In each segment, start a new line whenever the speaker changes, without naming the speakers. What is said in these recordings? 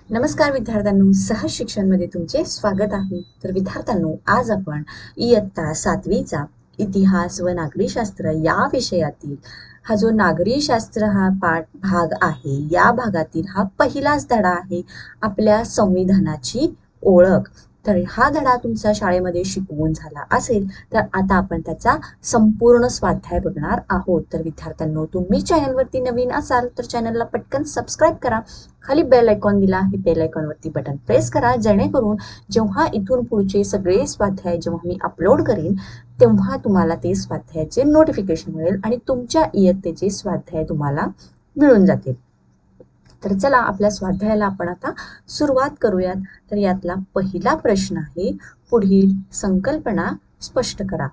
नमस्कार विद्यार्थ्यांनो, सहज शिक्षणमध्ये तुमचे स्वागत आहे। तर विद्यार्थ्यांनो, आज आपण इयत्ता 7वीचा इतिहास व नागरिकशास्त्र या विषयातील हा जो नागरिकशास्त्र हा भाग आहे, या भागातील हा पहिलाच धडा आहे, आपल्या संविधानाची ओळख। तर हा धडा तुमचा शाळेमध्ये शिकवून झाला असेल तर आता आपण त्याचा संपूर्ण स्वाध्याय बघणार आहोत। तर विद्यार्थ्यांनो, तुम्ही चॅनलवरती नवीन असाल तर चॅनलला पटकन सबस्क्राईब करा। खाली बेल आयकॉन दिला आहे, बेल आयकॉनवरती बटन प्रेस करा, जेणेकरून जेव्हा इथून पुढचे सगळे स्वाध्याय जेव्हा मी अपलोड करीन तेव्हा तुम्हाला ते स्वाध्यायाचे नोटिफिकेशन मिळेल आणि तुमच्या इयत्तेचे स्वाध्याय तुम्हाला मिळून जातील। तर चला आपल्या स्वाध्यायाला आपण आता सुरुवात करूयात। तर यातला पहिला प्रश्न आहे, पुढील संकल्पना स्पष्ट करा।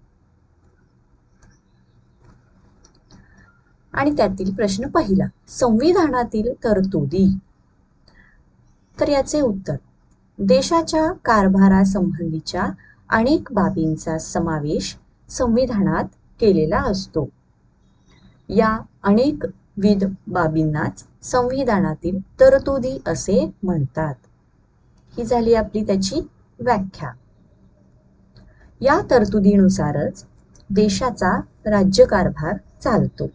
आणि त्यातील प्रश्न पहिला, संविधानातील तरतुदी। तर याचे उत्तर, देशाच्या कारभारासंबंधीच्या अनेक बाबींचा समावेश संविधानात केलेला असतो। या अनेकविध बाबींनाच संविधानातील तरतुदी असे म्हणतात। ही झाली आपली त्याची व्याख्या। या तरतुदीनुसारच देशाचा राज्यकारभार चालतो।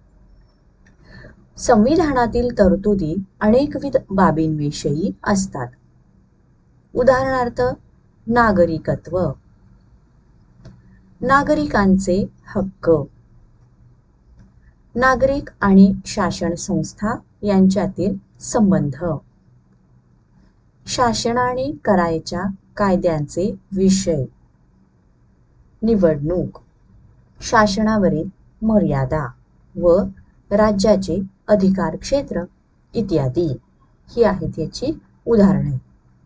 संविधानातील तरतुदी अनेकविध बाबींविषयी असतात। उदाहरणार्थ, नागरिकत्व, नागरिकांचे हक्क, नागरिक आणि शासन संस्था यांच्यातील संबंध, शासनाने करायच्या कायद्यांचे विषय, निवडणूक, शासनावरील मर्यादा व राज्याचे अधिकार क्षेत्र इत्यादी ही आहेत याची उदाहरणे।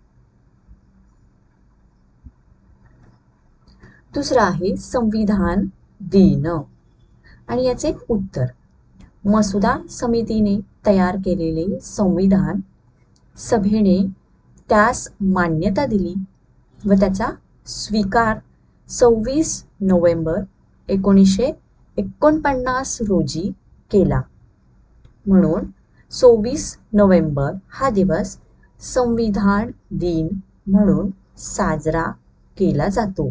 दुसरा आहे संविधान दिन आणि याचे उत्तर, मसुदा समितीने तयार केलेले संविधान सभेने त्यास मान्यता दिली व त्याचा स्वीकार 26 नोव्हेंबर 1949 रोजी केला। म्हणून 26 नोव्हेंबर हा दिवस संविधान दिन म्हणून साजरा केला जातो।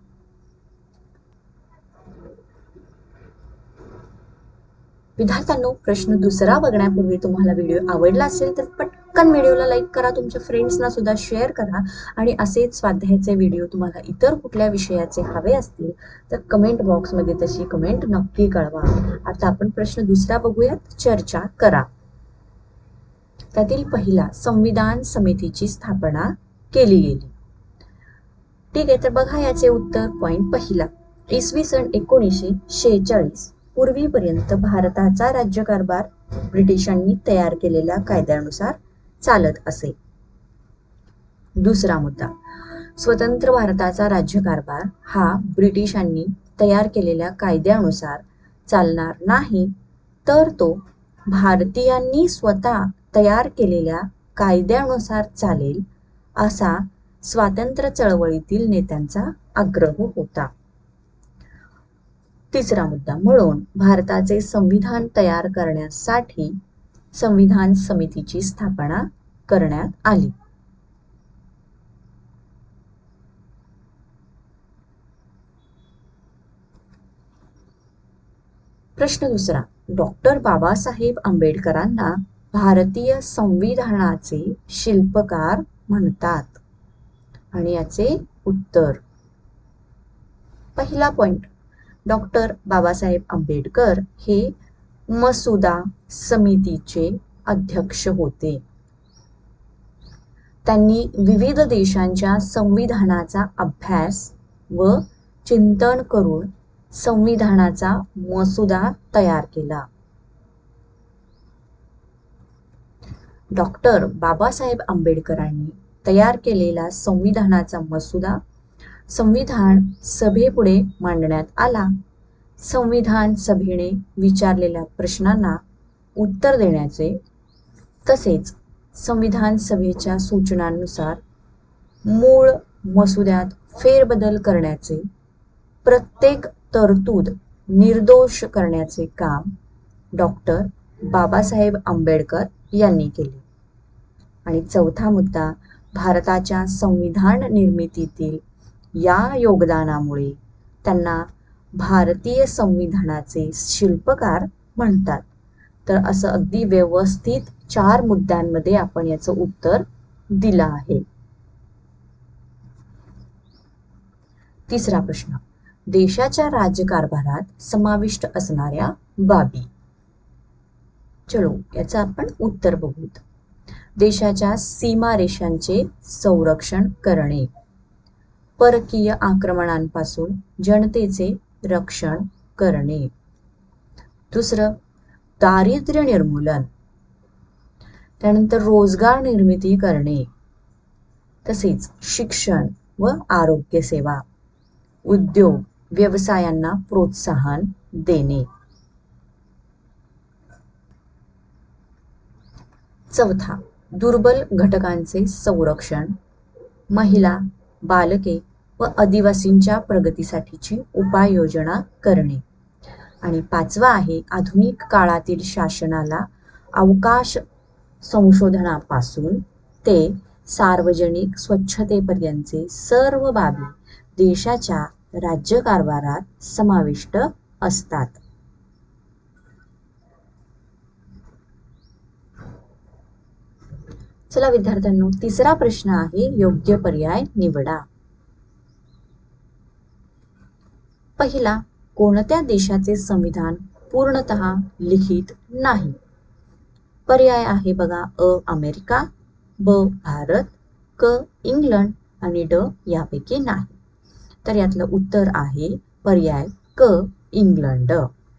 विद्यार्थ्यांनो, प्रश्न दुसरा बघण्यापूर्वी तुम्हाला व्हिडिओ आवडला असेल तर पटकन व्हिडिओला लाईक करा, तुमच्या फ्रेंड्सना सुद्धा शेअर करा आणि असेच स्वाध्यायाचे व्हिडिओ तुम्हाला इतर कुठल्या विषयाचे हवे असतील तर कमेंट बॉक्समध्ये तशी कमेंट नक्की कळवा। आता आपण प्रश्न दुसरा बघूयात, चर्चा करा। त्यातील पहिला, संविधान समितीची स्थापना केली गेली। ठीक आहे, तर बघा याचे उत्तर। पॉइंट पहिला, इसवी सन 1946 पूर्वीपर्यंत भारताचा राज्यकारभार ब्रिटिशांनी तयार केलेल्या कायद्यानुसार चालत असे। दुसरा मुद्दा, स्वतंत्र भारताचा राज्यकारभार हा ब्रिटिशांनी तयार केलेल्या कायद्यानुसार चालणार नाही, तर तो भारतीयांनी स्वतः तयार केलेल्या कायद्यानुसार चालेल असा स्वातंत्र्य चळवळीतील नेत्यांचा आग्रह होता। तिसरा मुद्दा, म्हणून भारताचे संविधान तयार करण्यासाठी संविधान समितीची स्थापना करण्यात आली। प्रश्न दुसरा, डॉक्टर बाबासाहेब आंबेडकरांना भारतीय संविधानाचे शिल्पकार म्हणतात आणि याचे उत्तर, पहिला पॉइंट, डॉक्टर बाबासाहेब आंबेडकर हे मसुदा समितीचे अध्यक्ष होते। त्यांनी विविध देशांच्या संविधानाचा अभ्यास व चिंतन करून संविधानाचा मसुदा तयार केला। डॉक्टर बाबासाहेब आंबेडकरांनी तयार केलेला संविधानाचा मसुदा संविधान सभेपुढे मांडण्यात आला। संविधान सभेने विचारलेल्या प्रश्नांना उत्तर देण्याचे तसेच संविधान सभेच्या सूचनांनुसार मूळ मसुद्यात फेरबदल करण्याचे, प्रत्येक तरतूद निर्दोष करण्याचे काम डॉक्टर बाबासाहेब आंबेडकर यांनी केले। आणि चौथा मुद्दा, भारताच्या संविधान निर्मितीतील या योगदानामुळे त्यांना भारतीय संविधानाचे शिल्पकार म्हणतात. तर असं अगदी व्यवस्थित 4 मुद्द्यांमध्ये आपण याचं उत्तर दिलं आहे. तिसरा प्रश्न, देशाच्या राज्यकारभारात समाविष्ट असणाऱ्या बाबी. चलो याचं आपण उत्तर बघू. देशाच्या सीमारेषांचे संरक्षण करणे, परकीय आक्रमणांपासून जनतेचे रक्षण करणे. दुसरं, दारिद्र्य निर्मूलन, त्यानंतर रोजगार निर्मिती करणे, तसेच शिक्षण व आरोग्य सेवा, उद्योग व्यवसायांना प्रोत्साहन देणे. चौथा, दुर्बल घटकांचे संरक्षण, महिला, बालके व आदिवासींच्या प्रगतीसाठीची उपाययोजना करणे. आणि पाचवा आहे, आधुनिक काळातील शासनाला अवकाश संशोधनापासून ते सार्वजनिक स्वच्छतेपर्यंतचे सर्व बाबी देशाच्या राज्यकारभारात समाविष्ट असतात. चला विद्यार्थ्यांनो, तिसरा प्रश्न आहे, योग्य पर्याय निवडा. पहिला, कोणत्या देशाचे संविधान पूर्णतः लिखित नाही? पर्याय आहे बघा, अ अमेरिका, ब भारत, क इंग्लंड आणि ड यापैकी नाही. तर यातलं उत्तर आहे पर्याय क इंग्लंड.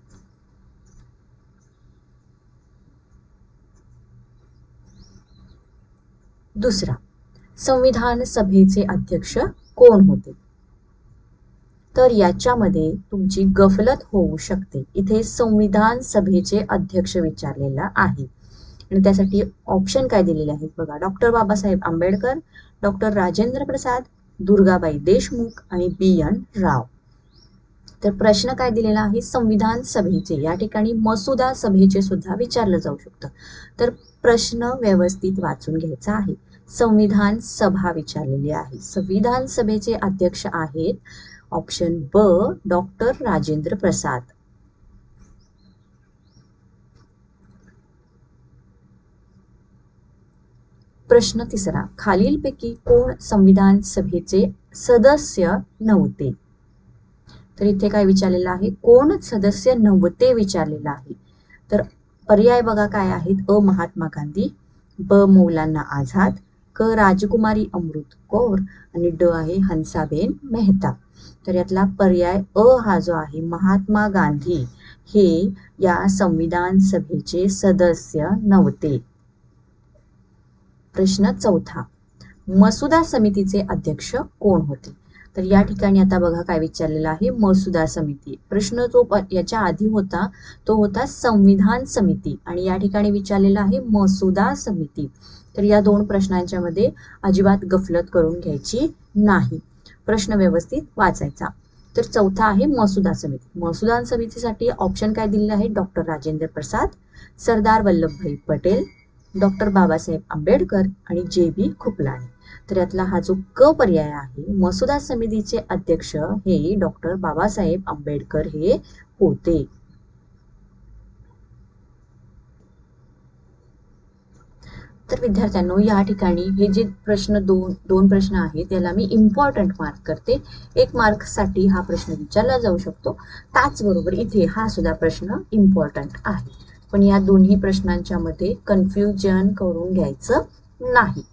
दुसरा, संविधान सभेचे अध्यक्ष कोण होते? तर याच्यामध्ये तुमची गफलत होऊ शकते. इथे संविधान सभेचे अध्यक्ष विचारलेला आहे आणि त्यासाठी ऑप्शन काय दिलेले आहेत बघा, डॉक्टर बाबासाहेब आंबेडकर, डॉक्टर राजेंद्र प्रसाद, दुर्गाबाई देशमुख आणि बी.एन. राव. तर प्रश्न काय दिलेला आहे, संविधान सभेचे. या ठिकाणी मसुदा सभेचे सुद्धा विचारलं जाऊ शकतं. तर प्रश्न व्यवस्थित वाचून घ्यायचा आहे. संविधान सभा विचारलेली आहे. संविधान सभेचे अध्यक्ष आहेत ऑप्शन ब डॉक्टर राजेंद्र प्रसाद. प्रश्न तिसरा, खालीलपैकी कोण संविधान सभेचे सदस्य नव्हते? तर इथे काय विचारलेलं आहे, कोण सदस्य नव्हते विचारलेलं आहे. तर पर्याय बघा काय आहेत, अ महात्मा गांधी, ब मौलाना आझाद, क राजकुमारी अमृत कौर आणि ड आहे हंसाबेन मेहता. तर यातला पर्याय अ हा जो आहे, महात्मा गांधी हे या संविधान सभेचे सदस्य नव्हते. प्रश्न चौथा, मसुदा समितीचे अध्यक्ष कोण होते? तर या ठिकाणी आता बघा काय विचारलेलं आहे, मसुदा समिती. प्रश्न जो याच्या आधी होता तो होता संविधान समिती आणि या ठिकाणी विचारलेला आहे मसुदा समिती. तर या दोन प्रश्नांच्या मध्ये अजिबात गफलत करून घ्यायची नाही, प्रश्न व्यवस्थित वाचायचा. तर चौथा आहे मसुदा समिती. मसुदा समितीसाठी ऑप्शन काय दिलेले आहे, डॉक्टर राजेंद्र प्रसाद, सरदार वल्लभभाई पटेल, डॉक्टर बाबासाहेब आंबेडकर आणि जे.बी. खुपलाणी. तर यातला हा जो क पर्याय आहे, मसुदा समितीचे अध्यक्ष हे डॉक्टर बाबासाहेब आंबेडकर हे होते. तर विद्यार्थ्यांनो, या ठिकाणी हे जे प्रश्न दोन प्रश्न आहेत त्याला मी इम्पॉर्टंट मार्क करते. 1 मार्कसाठी हा प्रश्न विचारला जाऊ शकतो. त्याचबरोबर इथे हा सुद्धा प्रश्न इम्पॉर्टंट आहे. पण या दोन्ही प्रश्नांच्या मध्ये कन्फ्युजन करून घ्यायचं नाही.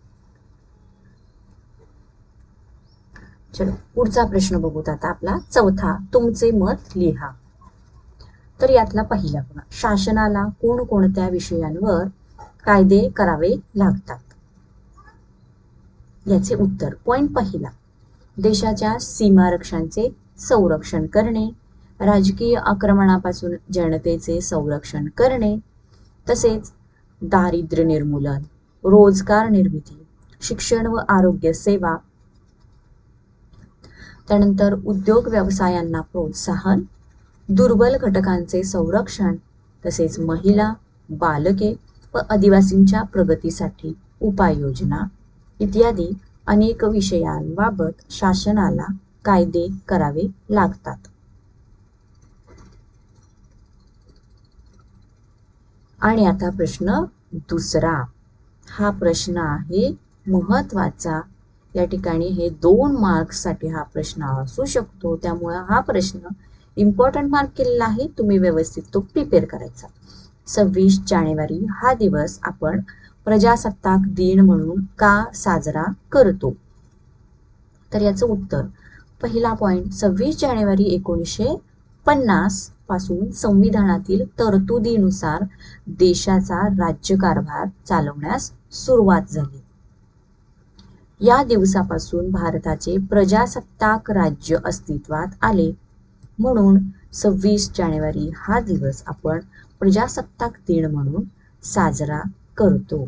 चलो पुढचा प्रश्न बघूत आता आपला चौथा, तुमचे मत लिहा. तर यातला पहिला बघा, शासनाला कोणकोणत्या विषयांवर कायदे करावे लागतात? याचे उत्तर, पॉइंट पहिला, देशाच्या सीमारक्षांचे संरक्षण करणे, राजकीय आक्रमणापासून जनतेचे संरक्षण करणे, तसेच दारिद्र्य निर्मूलन, रोजगार निर्मिती, शिक्षण व आरोग्य सेवा, त्यानंतर उद्योग व्यवसायांना प्रोत्साहन, दुर्बल घटकांचे संरक्षण, तसेच महिला, बालके व आदिवासींच्या प्रगतीसाठी उपाययोजना इत्यादी अनेक विषयांबाबत शासनाला कायदे करावे लागतात। आणि आता प्रश्न दुसरा, हा प्रश्न आहे महत्वाचा। या ठिकाणी हे 2 मार्क्ससाठी हा प्रश्न असू शकतो, त्यामुळे हा प्रश्न इम्पॉर्टंट मार्क केलेला आहे, तुम्ही व्यवस्थित तो प्रिपेअर करायचा। 26 जानेवारी हा दिवस आपण प्रजासत्ताक दिन म्हणून का साजरा करतो? तर याचं उत्तर, पहिला पॉइंट, 26 जानेवारी 1950 पासून संविधानातील तरतुदीनुसार देशाचा राज्यकारभार चालवण्यास सुरुवात झाली। या दिवसापासून भारताचे प्रजासत्ताक राज्य अस्तित्वात आले, म्हणून 26 जानेवारी हा दिवस आपण प्रजासत्ताक दिन म्हणून साजरा करतो।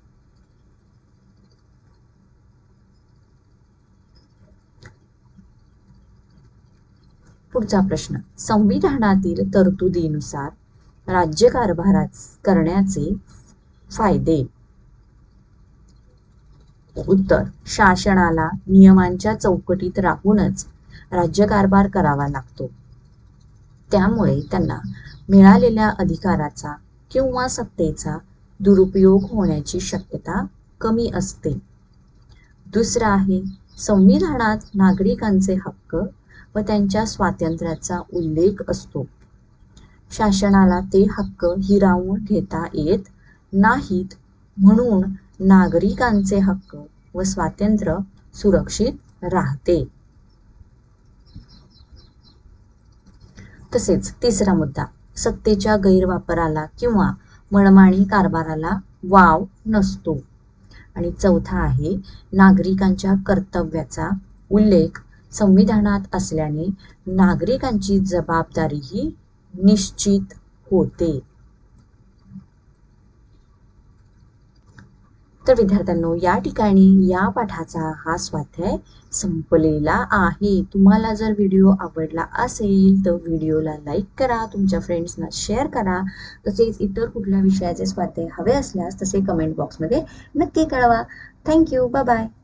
पुढचा प्रश्न, संविधानातील तरतुदीनुसार राज्यकारभार करण्याचे फायदे। उत्तर, शासनाला नियमांच्या चौकटीत राहूनच राज्यकारभार करावा लागतो, त्यामुळे त्यांना मिळालेल्या अधिकाराचा किंवा सत्तेचा दुरुपयोग होण्याची शक्यता कमी असते। दुसरा आहे, संविधानात नागरिकांचे हक्क व त्यांच्या स्वातंत्र्याचा उल्लेख असतो, शासनाला ते हक्क हिरावून घेता येत नाहीत, म्हणून नागरिकांचे हक्क व स्वातंत्र्य सुरक्षित राहते। तसेच तिसरा मुद्दा, सत्तेच्या गैरवापराला किंवा मनमानी कारभाराला वाव नसतो। आणि चौथा आहे, नागरिकांच्या कर्तव्याचा उल्लेख संविधानात असल्याने नागरिकांची जबाबदारीही निश्चित होते। तर विद्यार्थ्यांनो, या ठिकाणी या पाठाचा हा स्वाध्याय संपलेला आहे। तुम्हाला जर व्हिडिओ आवडला असेल तर व्हिडिओला लाईक करा, तुमच्या फ्रेंड्सना शेअर करा, तसेच इतर कुठल्या विषयाचे स्वाध्याय हवे असल्यास तसे कमेंट बॉक्समध्ये नक्की कळवा। Thank you, bye bye.